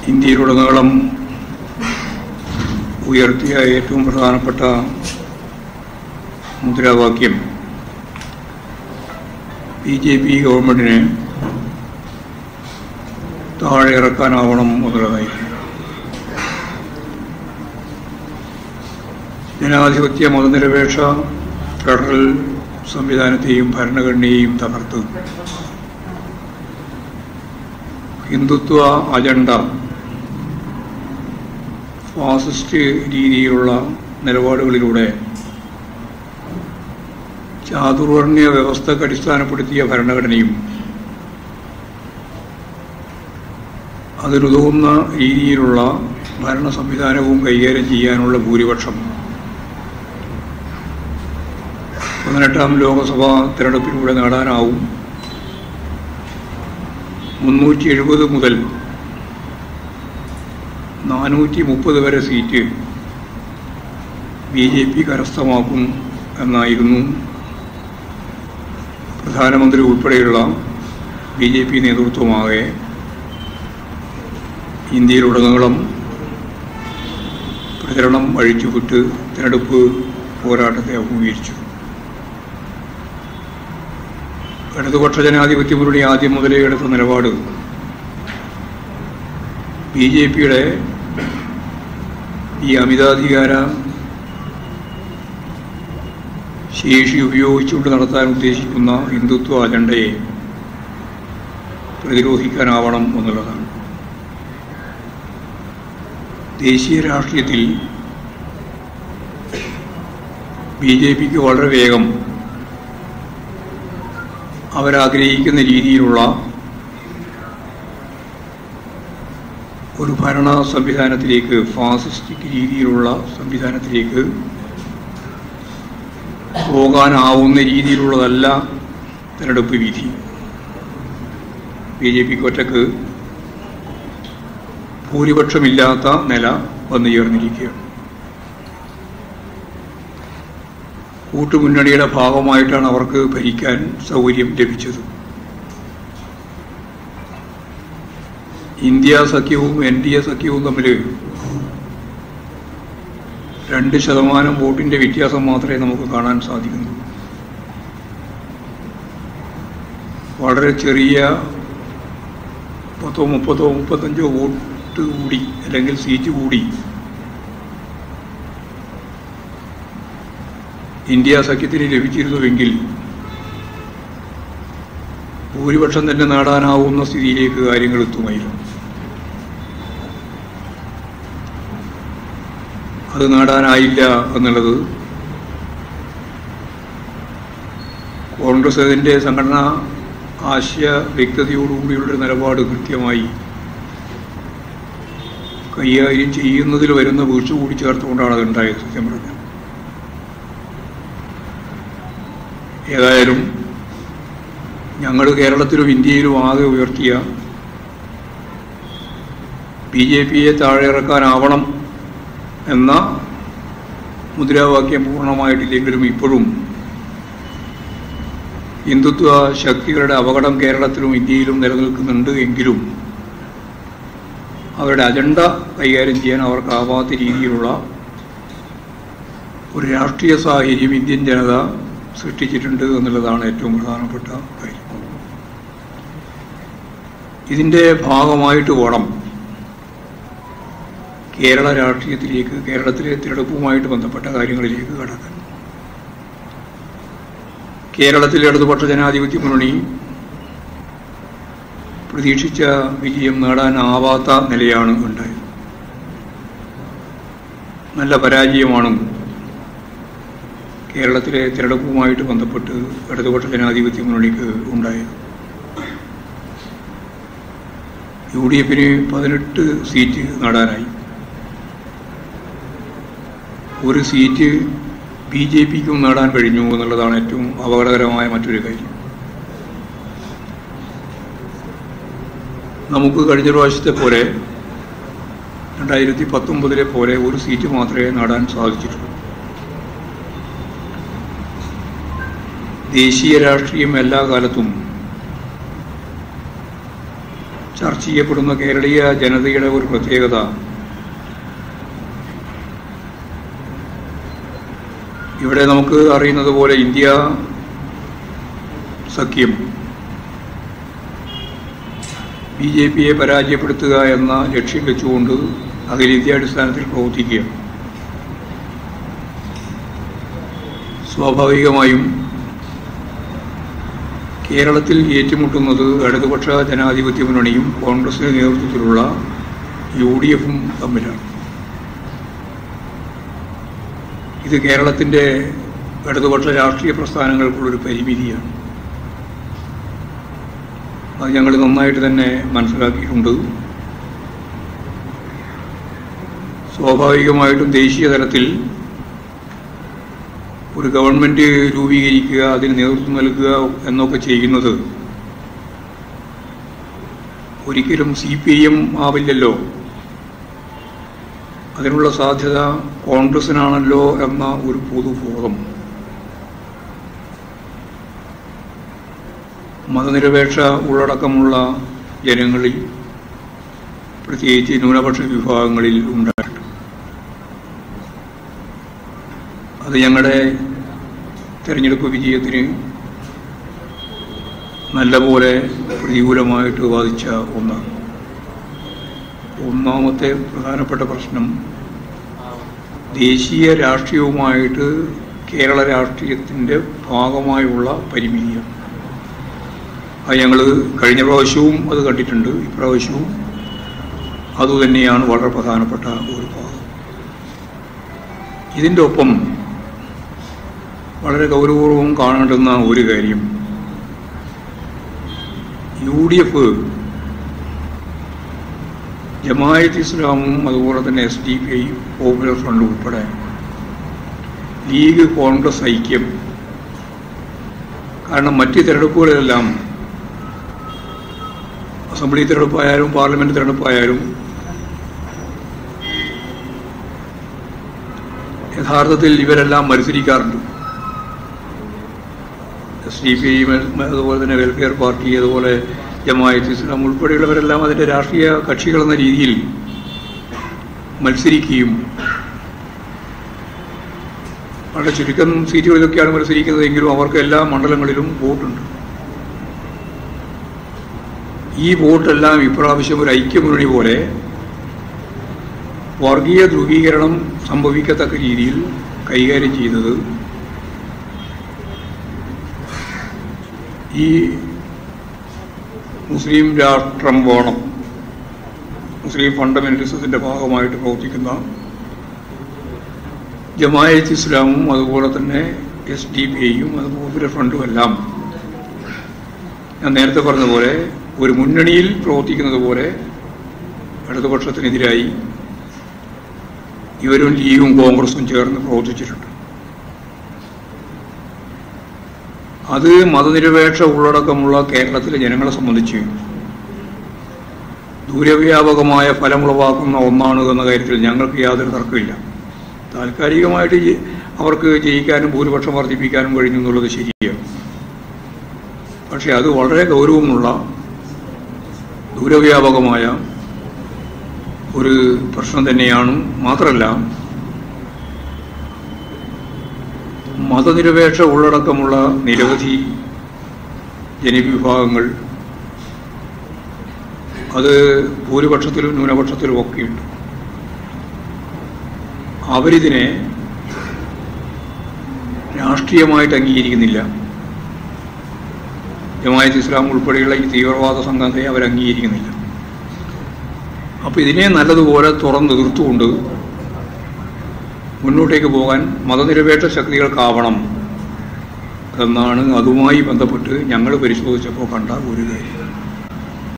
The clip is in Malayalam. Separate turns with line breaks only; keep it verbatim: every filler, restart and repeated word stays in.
ഇന്ത്യയിലുടനീളം ഉയർത്തിയ ഏറ്റവും പ്രധാനപ്പെട്ട മുദ്രാവാക്യം ബി ജെ പി ഗവൺമെൻറ്റിനെ താഴെ ഇറക്കാനാവണം എന്നുള്ളതായിരുന്നു. ജനാധിപത്യ മതനിരപേക്ഷ ഫെഡറൽ സംവിധാനത്തെയും ഭരണഘടനയെയും തകർത്ത് ഹിന്ദുത്വ അജണ്ട, ഫാസിസ്റ്റ് രീതിയിലുള്ള നിലപാടുകളിലൂടെ ചാതുർവർണ്ണ്യ വ്യവസ്ഥക്ക് അടിസ്ഥാനപ്പെടുത്തിയ ഭരണഘടനയും അതിനുതകുന്ന രീതിയിലുള്ള ഭരണ സംവിധാനവും കൈകാര്യം ചെയ്യാനുള്ള ഭൂരിപക്ഷം പതിനെട്ടാം ലോകസഭാ തിരഞ്ഞെടുപ്പിലൂടെ നേടാനാവും. മുന്നൂറ്റി എഴുപത് മുതൽ നാനൂറ്റി മുപ്പത് വരെ സീറ്റ് ബി ജെ പി കരസ്ഥമാക്കും എന്നായിരുന്നു പ്രധാനമന്ത്രി ഉൾപ്പെടെയുള്ള ബി ജെ പി നേതൃത്വമാകെ ഇന്ത്യയിലുടനീളം പ്രചരണം അഴിച്ചുവിട്ട് തിരഞ്ഞെടുപ്പ് പോരാട്ടത്തെ അഭിമുഖീകരിച്ചു. ഇടതുപക്ഷ ജനാധിപത്യ മുന്നണി ആദ്യം മുതലേ എടുത്ത നിലപാട് ബി ജെ പിയുടെ ഈ അമിതാധികാര ശേഷി ഉപയോഗിച്ചുകൊണ്ട് നടത്താൻ ഉദ്ദേശിക്കുന്ന ഹിന്ദുത്വ അജണ്ടയെ പ്രതിരോധിക്കാനാവണം എന്നുള്ളതാണ്. ദേശീയ രാഷ്ട്രീയത്തിൽ ബി ജെ പിക്ക് വളരെ വേഗം അവരാഗ്രഹിക്കുന്ന രീതിയിലുള്ള ഒരു ഭരണ സംവിധാനത്തിലേക്ക്, ഫാസിസ്റ്റിക് രീതിയിലുള്ള സംവിധാനത്തിലേക്ക് പോകാനാവുന്ന രീതിയിലുള്ളതല്ല തിരഞ്ഞെടുപ്പ് വിധി. ബി ജെ പിക്ക് ഒറ്റക്ക് ഭൂരിപക്ഷമില്ലാത്ത നില വന്നു ചേർന്നിരിക്കുകയാണ്. കൂട്ടുമുന്നണിയുടെ ഭാഗമായിട്ടാണ് അവർക്ക് ഭരിക്കാൻ സൗകര്യം ലഭിച്ചത്. ഇന്ത്യ സഖ്യവും എൻ ഡി എ സഖ്യവും തമ്മിൽ രണ്ട് ശതമാനം വോട്ടിൻ്റെ വ്യത്യാസം മാത്രമേ നമുക്ക് കാണാൻ സാധിക്കുന്നുള്ളൂ. വളരെ ചെറിയ പത്തോ മുപ്പതോ മുപ്പത്തഞ്ചോ വോട്ട് കൂടി അല്ലെങ്കിൽ സീറ്റ് കൂടി ഇന്ത്യ സഖ്യത്തിന് ലഭിച്ചിരുന്നുവെങ്കിൽ ഭൂരിപക്ഷം തന്നെ നേടാനാവുന്ന സ്ഥിതിയിലേക്ക് കാര്യങ്ങൾ എത്തുമായിരുന്നു. അത് നേടാനായില്ല എന്നുള്ളത് കോൺഗ്രസ് അതിൻ്റെ സംഘടനാ ആശയ വ്യക്തതയോടുകൂടിയുള്ള നിലപാട് കൃത്യമായി കൈകാര്യം ചെയ്യുന്നതിൽ വരുന്ന വീഴ്ച കൂടി ചേർത്തുകൊണ്ടാണ് അതുണ്ടായത്. സത്യം പറഞ്ഞത് ഏതായാലും ഞങ്ങൾ കേരളത്തിലും ഇന്ത്യയിലും ആകെ ഉയർത്തിയ ബി ജെ പിയെ താഴെ ഇറക്കാനാവണം എന്ന മുദ്രാവാക്യം പൂർണ്ണമായിട്ടില്ലെങ്കിലും ഇപ്പോഴും ഹിന്ദുത്വ ശക്തികളുടെ അപകടം കേരളത്തിലും ഇന്ത്യയിലും നിലനിൽക്കുന്നുണ്ട്. എങ്കിലും അവരുടെ അജണ്ട കൈകാര്യം ചെയ്യാൻ അവർക്കാവാത്ത രീതിയിലുള്ള ഒരു രാഷ്ട്രീയ സാഹചര്യം ഇന്ത്യൻ ജനത സൃഷ്ടിച്ചിട്ടുണ്ട് എന്നുള്ളതാണ് ഏറ്റവും പ്രധാനപ്പെട്ട കാര്യം. ഇതിൻ്റെ ഭാഗമായിട്ട് വേണം കേരള രാഷ്ട്രീയത്തിലേക്ക്, കേരളത്തിലെ തിരഞ്ഞെടുപ്പുമായിട്ട് ബന്ധപ്പെട്ട കാര്യങ്ങളിലേക്ക് കടക്കാൻ. കേരളത്തിലെ ഇടതുപക്ഷ ജനാധിപത്യ മുന്നണി പ്രതീക്ഷിച്ച വിജയം നേടാനാവാത്ത നിലയാണ് ഉണ്ടായത്. നല്ല പരാജയമാണ് കേരളത്തിലെ തിരഞ്ഞെടുപ്പുമായിട്ട് ബന്ധപ്പെട്ട് ഇടതുപക്ഷ ജനാധിപത്യ മുന്നണിക്ക് ഉണ്ടായത്. യു ഡി എഫിന് പതിനെട്ട് സീറ്റ് നേടാനായി. ഒരു സീറ്റ് ബി ജെ പിക്കും നേടാൻ കഴിഞ്ഞു എന്നുള്ളതാണ് ഏറ്റവും അപകടകരമായ മറ്റൊരു കാര്യം. നമുക്ക് കഴിഞ്ഞ പ്രാവശ്യത്തെ പോലെ രണ്ടായിരത്തി പത്തൊമ്പതിലെ പോലെ ഒരു സീറ്റ് മാത്രമേ നേടാൻ സാധിച്ചിട്ടുള്ളൂ. ദേശീയ രാഷ്ട്രീയം എല്ലാ കാലത്തും ചർച്ച ചെയ്യപ്പെടുന്ന കേരളീയ ജനതയുടെ ഒരു പ്രത്യേകത ഇവിടെ നമുക്ക് അറിയുന്നത് പോലെ ഇന്ത്യ സഖ്യം ബി ജെ പിയെ പരാജയപ്പെടുത്തുക എന്ന ലക്ഷ്യം വെച്ചുകൊണ്ട് അഖിലേന്ത്യാടിസ്ഥാനത്തിൽ പ്രവർത്തിക്കുക. സ്വാഭാവികമായും കേരളത്തിൽ ഏറ്റുമുട്ടുന്നത് ഇടതുപക്ഷ ജനാധിപത്യ മുന്നണിയും കോൺഗ്രസിന്റെ നേതൃത്വത്തിലുള്ള യു ഡി എഫും തമ്മിലാണ്. ഇത് കേരളത്തിൻ്റെ ഇടതുപക്ഷ രാഷ്ട്രീയ പ്രസ്ഥാനങ്ങൾക്കുള്ളൊരു പരിമിതിയാണ്. അത് ഞങ്ങൾ നന്നായിട്ട് തന്നെ മനസ്സിലാക്കിയിട്ടുണ്ട്. സ്വാഭാവികമായിട്ടും ദേശീയ തലത്തിൽ ഒരു ഗവൺമെൻറ് രൂപീകരിക്കുക, അതിന് നേതൃത്വം നൽകുക എന്നൊക്കെ ചെയ്യുന്നത് ഒരിക്കലും സി പി ഐ എം ആവില്ലല്ലോ. അതിനുള്ള സാധ്യത കോൺഗ്രസിനാണല്ലോ എന്ന ഒരു പൊതുബോധം മതനിരപേക്ഷ ഉള്ളടക്കമുള്ള ജനങ്ങളിൽ, പ്രത്യേകിച്ച് ന്യൂനപക്ഷ വിഭാഗങ്ങളിൽ ഉണ്ടായിട്ടുണ്ട്. അത് ഞങ്ങളുടെ തെരഞ്ഞെടുപ്പ് വിജയത്തിന് നല്ലപോലെ പ്രതികൂലമായിട്ട് ബാധിച്ച ഒന്നാണ്. ഒന്നാമത്തെ പ്രധാനപ്പെട്ട പ്രശ്നം ദേശീയ രാഷ്ട്രീയവുമായിട്ട് കേരള രാഷ്ട്രീയത്തിൻ്റെ ഭാഗമായുള്ള പരിമിതിയാണ്. അത് ഞങ്ങൾ കഴിഞ്ഞ പ്രാവശ്യവും അത് കണ്ടിട്ടുണ്ട്, ഇപ്രാവശ്യവും അതുതന്നെയാണ് വളരെ പ്രധാനപ്പെട്ട ഒരു ഭാഗം. ഇതിൻ്റെ ഒപ്പം വളരെ ഗൗരവപൂർവ്വം കാണേണ്ടുന്ന ഒരു കാര്യം, യു ഡി എഫ് ജമാഅത്ത് ഇസ്ലാമും അതുപോലെ തന്നെ S D P I, popular front ഉൾപ്പെടെ ലീഗ്, കോൺഗ്രസ് ഐക്യം. കാരണം മറ്റ് തിരഞ്ഞെടുപ്പുകളിലെല്ലാം അസംബ്ലി തിരഞ്ഞെടുപ്പായാലും പാർലമെന്റ് തിരഞ്ഞെടുപ്പായാലും യഥാർത്ഥത്തിൽ ഇവരെല്ലാം മത്സരിക്കാറുണ്ട്. എസ് ഡി പി ഐ, അതുപോലെ തന്നെ വെൽഫെയർ പാർട്ടി, അതുപോലെ ജമാഅത്ത് ഇസ്ലാം ഉൾപ്പെടെയുള്ളവരെല്ലാം അതിൻ്റെ രാഷ്ട്രീയ കക്ഷികളെന്ന രീതിയിൽ മത്സരിക്കുകയും വളരെ ചുരുക്കം സീറ്റുകളിലൊക്കെയാണ് മത്സരിക്കുന്നതെങ്കിലും അവർക്ക് എല്ലാ മണ്ഡലങ്ങളിലും വോട്ടുണ്ട്. ഈ വോട്ടെല്ലാം ഇപ്രാവശ്യം ഒരു ഐക്യമുന്നണി പോലെ വർഗീയ ധ്രുവീകരണം സംഭവിക്കത്തക്ക രീതിയിൽ കൈകാര്യം ചെയ്തത് ഈ മുസ്ലിം രാഷ്ട്രം വേണം, മുസ്ലിം ഫണ്ടമെന്റലിസത്തിൻ്റെ ഭാഗമായിട്ട് പ്രവർത്തിക്കുന്ന ജമാഅത്ത് ഇസ്ലാമും അതുപോലെ തന്നെ എസ് ഡി പി ഐയും അതുപോലെ ഫ്രണ്ടും എല്ലാം ഞാൻ നേരത്തെ പറഞ്ഞതുപോലെ ഒരു മുന്നണിയിൽ പ്രവർത്തിക്കുന്നത് പോലെ ഇടതുപക്ഷത്തിനെതിരായി ഇവരും ലീഗും കോൺഗ്രസും ചേർന്ന് പ്രവർത്തിച്ചിട്ടുണ്ട്. അത് മതനിരപേക്ഷ ഉള്ളടക്കമുള്ള കേരളത്തിലെ ജനങ്ങളെ സംബന്ധിച്ച് ദൂരവ്യാപകമായ ഫലമുളവാക്കുന്ന ഒന്നാണ് എന്ന കാര്യത്തിൽ ഞങ്ങൾക്ക് യാതൊരു തർക്കമില്ല. താൽക്കാലികമായിട്ട് അവർക്ക് ജയിക്കാനും ഭൂരിപക്ഷം വർദ്ധിപ്പിക്കാനും കഴിഞ്ഞു എന്നുള്ളത് ശരിയാണ്. പക്ഷെ അത് വളരെ ഗൗരവമുള്ള ദൂരവ്യാപകമായ ഒരു പ്രശ്നം തന്നെയാണ്. മാത്രമല്ല, മതനിരപേക്ഷ ഉള്ളടക്കമുള്ള നിരവധി ജനവിഭാഗങ്ങൾ, അത് ഭൂരിപക്ഷത്തിലും ന്യൂനപക്ഷത്തിലും ഒക്കെയുണ്ട്. അവരിതിനെ രാഷ്ട്രീയമായിട്ട് അംഗീകരിക്കുന്നില്ല. ജമാഅത്ത് ഇസ്ലാം ഉൾപ്പെടെയുള്ള ഈ തീവ്രവാദ സംഘത്തെ അവർ അംഗീകരിക്കുന്നില്ല. അപ്പോൾ ഇതിനെ നല്ലതുപോലെ തുറന്നെതിർത്തുകൊണ്ട് മുന്നോട്ടേക്ക് പോകാൻ മതനിരപേക്ഷ ശക്തികൾക്കാവണം എന്നാണ് അതുമായി ബന്ധപ്പെട്ട് ഞങ്ങൾ പരിശോധിച്ചപ്പോൾ കണ്ട ഒരു കാര്യം.